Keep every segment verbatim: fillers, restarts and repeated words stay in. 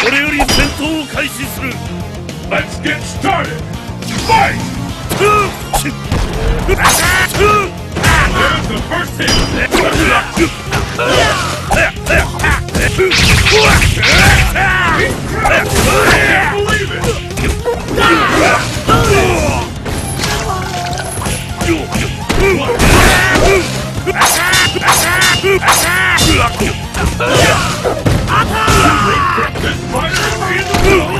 これより戦闘を開始する。 Let's get started! Fight! There's the first hit! I can't believe it! This fighter is in the zone!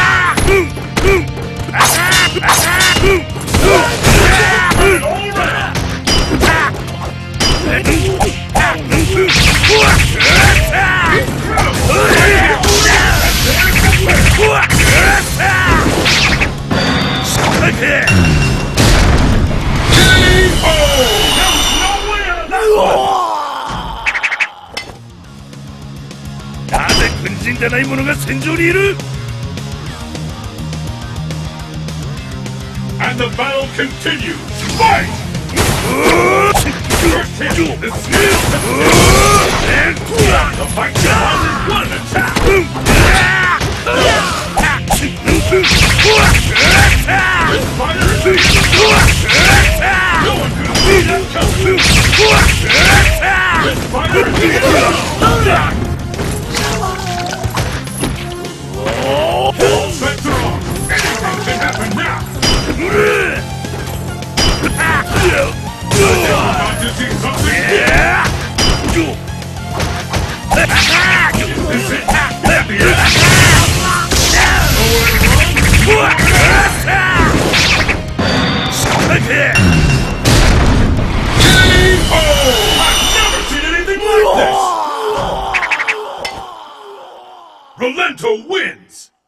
And the battle continues! Fight! First hit is still the fight causes one attack! This fighter is no one could see that coming! This fighter is all bets are off! Anything can happen now! I'm about to see something new! Is this it? The end? Oh, I've never seen anything like this! Rolento wins!